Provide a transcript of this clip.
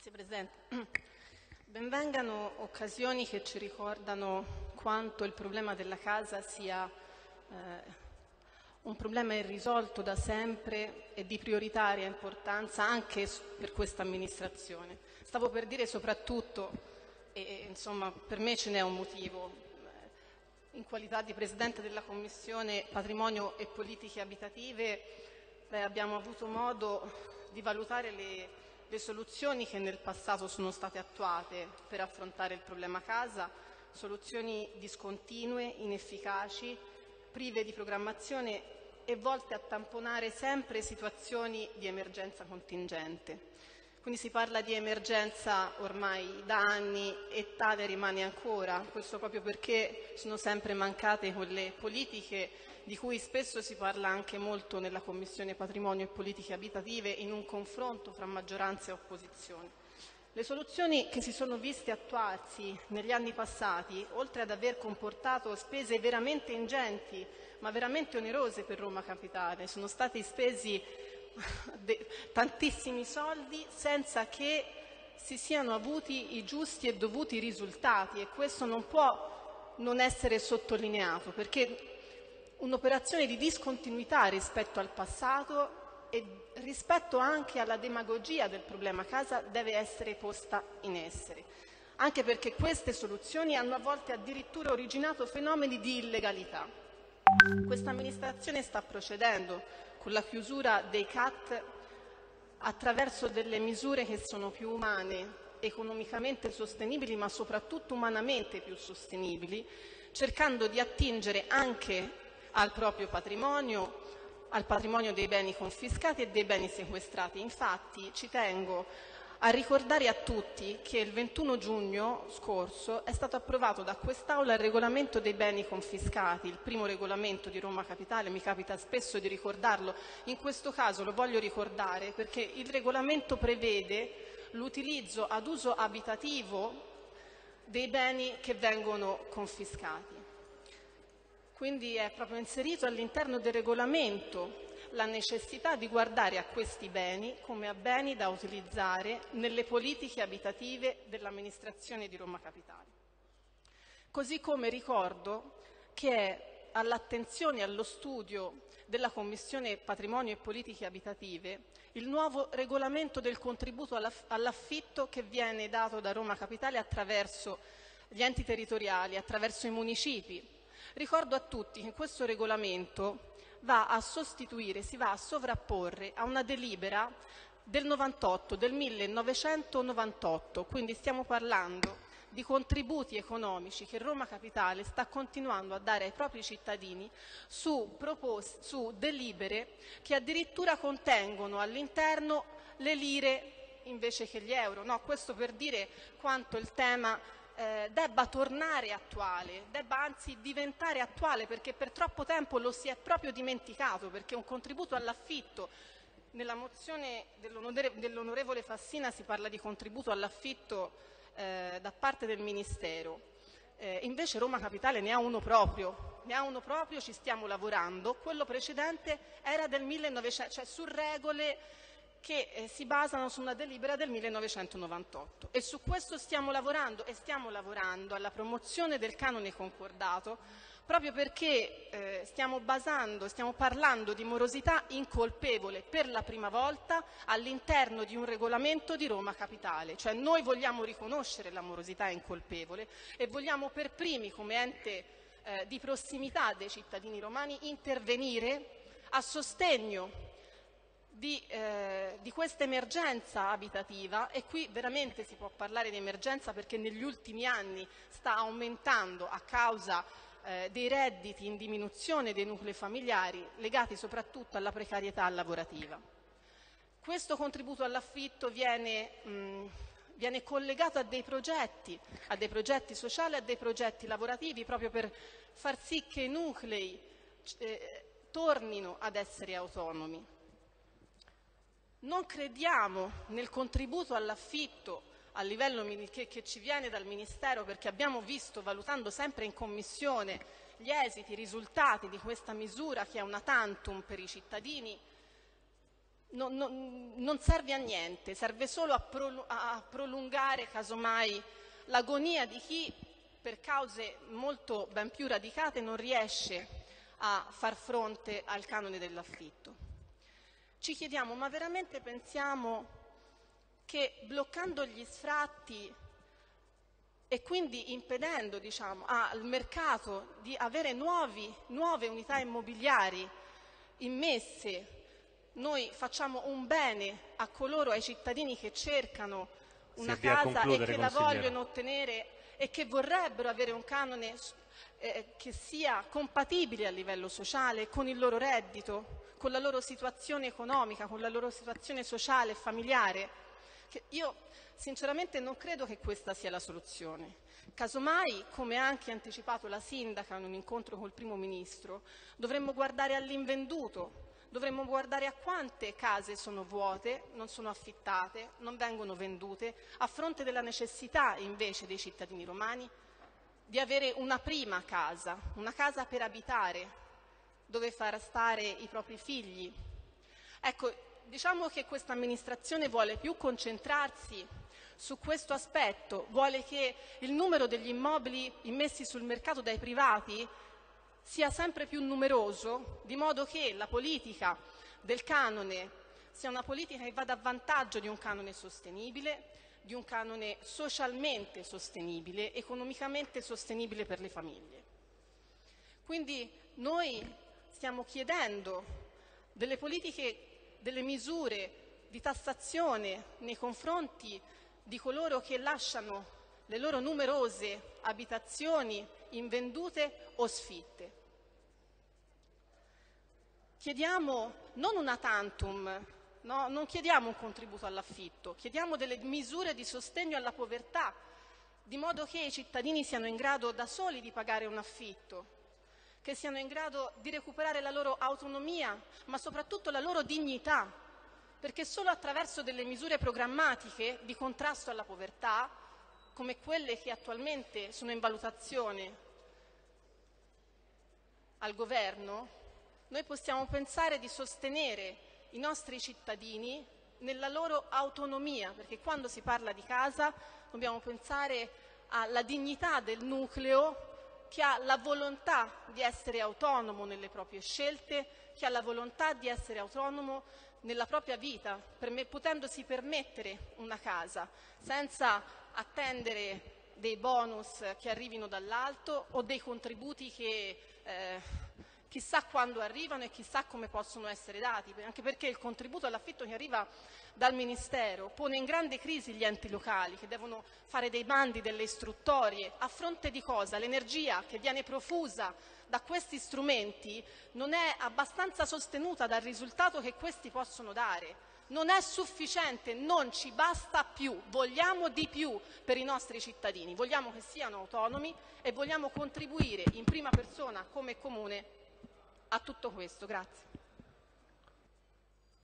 Grazie Presidente. Benvengano occasioni che ci ricordano quanto il problema della casa sia un problema irrisolto da sempre e di prioritaria importanza anche per questa amministrazione. Stavo per dire soprattutto, e insomma per me ce n'è un motivo, in qualità di Presidente della Commissione Patrimonio e Politiche Abitative abbiamo avuto modo di valutare le soluzioni che nel passato sono state attuate per affrontare il problema casa, soluzioni discontinue, inefficaci, prive di programmazione e volte a tamponare sempre situazioni di emergenza contingente. Quindi si parla di emergenza ormai da anni e tale rimane ancora, questo proprio perché sono sempre mancate quelle politiche di cui spesso si parla anche molto nella Commissione Patrimonio e Politiche Abitative in un confronto fra maggioranza e opposizione. Le soluzioni che si sono viste attuarsi negli anni passati, oltre ad aver comportato spese veramente ingenti, ma veramente onerose per Roma Capitale, sono stati spesi tantissimi soldi senza che si siano avuti i giusti e dovuti risultati, e questo non può non essere sottolineato, perché un'operazione di discontinuità rispetto al passato e rispetto anche alla demagogia del problema casa deve essere posta in essere, anche perché queste soluzioni hanno a volte addirittura originato fenomeni di illegalità. Questa amministrazione sta procedendo con la chiusura dei CAT attraverso delle misure che sono più umane, economicamente sostenibili, ma soprattutto umanamente più sostenibili, cercando di attingere anche al proprio patrimonio, al patrimonio dei beni confiscati e dei beni sequestrati. Infatti ci tengo a ricordare a tutti che il 21 giugno scorso è stato approvato da quest'Aula il regolamento dei beni confiscati, il primo regolamento di Roma Capitale, mi capita spesso di ricordarlo, in questo caso lo voglio ricordare perché il regolamento prevede l'utilizzo ad uso abitativo dei beni che vengono confiscati. Quindi è proprio inserito all'interno del regolamento la necessità di guardare a questi beni come a beni da utilizzare nelle politiche abitative dell'amministrazione di Roma Capitale. Così come ricordo che è all'attenzione e allo studio della Commissione Patrimonio e Politiche Abitative il nuovo regolamento del contributo all'affitto che viene dato da Roma Capitale attraverso gli enti territoriali, attraverso i municipi. Ricordo a tutti che questo regolamento va a sostituire, si va a sovrapporre a una delibera del 1998, quindi stiamo parlando di contributi economici che Roma Capitale sta continuando a dare ai propri cittadini su delibere che addirittura contengono all'interno le lire invece che gli euro. No, questo per dire quanto il tema debba tornare attuale, debba anzi diventare attuale, perché per troppo tempo lo si è proprio dimenticato, perché un contributo all'affitto, nella mozione dell'onorevole Fassina si parla di contributo all'affitto da parte del Ministero, invece Roma Capitale ne ha uno proprio, ci stiamo lavorando. Quello precedente era del 1900, cioè su regole che si basano su una delibera del 1998 e su questo stiamo lavorando, e stiamo lavorando alla promozione del canone concordato proprio perché stiamo parlando di morosità incolpevole per la prima volta all'interno di un regolamento di Roma Capitale, cioè noi vogliamo riconoscere la morosità incolpevole e vogliamo per primi come ente di prossimità dei cittadini romani intervenire a sostegno di questa emergenza abitativa, e qui veramente si può parlare di emergenza perché negli ultimi anni sta aumentando a causa dei redditi in diminuzione dei nuclei familiari legati soprattutto alla precarietà lavorativa. Questo contributo all'affitto viene collegato a dei progetti sociali, a dei progetti lavorativi, proprio per far sì che i nuclei tornino ad essere autonomi. Non crediamo nel contributo all'affitto a livello che ci viene dal Ministero, perché abbiamo visto, valutando sempre in Commissione, gli esiti, i risultati di questa misura che è una tantum per i cittadini, non serve a niente, serve solo a prolungare casomai l'agonia di chi per cause molto ben più radicate non riesce a far fronte al canone dell'affitto. Ci chiediamo, ma veramente pensiamo che bloccando gli sfratti e quindi impedendo, al mercato di avere nuove unità immobiliari immesse, noi facciamo un bene a coloro, ai cittadini che cercano una casa e che la vogliono ottenere e che vorrebbero avere un canone che sia compatibile a livello sociale con il loro reddito, con la loro situazione economica, con la loro situazione sociale e familiare. Io sinceramente non credo che questa sia la soluzione. Casomai, come ha anche anticipato la sindaca in un incontro col primo ministro, dovremmo guardare all'invenduto, dovremmo guardare a quante case sono vuote, non sono affittate, non vengono vendute, a fronte della necessità invece dei cittadini romani di avere una prima casa, una casa per abitare, dove far stare i propri figli. Ecco, diciamo che questa amministrazione vuole più concentrarsi su questo aspetto, vuole che il numero degli immobili immessi sul mercato dai privati sia sempre più numeroso, di modo che la politica del canone sia una politica che vada a vantaggio di un canone sostenibile, di un canone socialmente sostenibile, economicamente sostenibile per le famiglie. Quindi noi stiamo chiedendo delle politiche, delle misure di tassazione nei confronti di coloro che lasciano le loro numerose abitazioni invendute o sfitte. Chiediamo non una tantum, no? Non chiediamo un contributo all'affitto, chiediamo delle misure di sostegno alla povertà, di modo che i cittadini siano in grado da soli di pagare un affitto, che siano in grado di recuperare la loro autonomia, ma soprattutto la loro dignità, perché solo attraverso delle misure programmatiche di contrasto alla povertà, come quelle che attualmente sono in valutazione al Governo, noi possiamo pensare di sostenere i nostri cittadini nella loro autonomia, perché quando si parla di casa dobbiamo pensare alla dignità del nucleo che ha la volontà di essere autonomo nelle proprie scelte, che ha la volontà di essere autonomo nella propria vita, potendosi permettere una casa, senza attendere dei bonus che arrivino dall'alto o dei contributi che chissà quando arrivano e chissà come possono essere dati, anche perché il contributo all'affitto che arriva dal Ministero pone in grande crisi gli enti locali che devono fare dei bandi, delle istruttorie. A fronte di cosa? L'energia che viene profusa da questi strumenti non è abbastanza sostenuta dal risultato che questi possono dare. Non è sufficiente, non ci basta più, vogliamo di più per i nostri cittadini, vogliamo che siano autonomi e vogliamo contribuire in prima persona come comune a tutto questo. Grazie.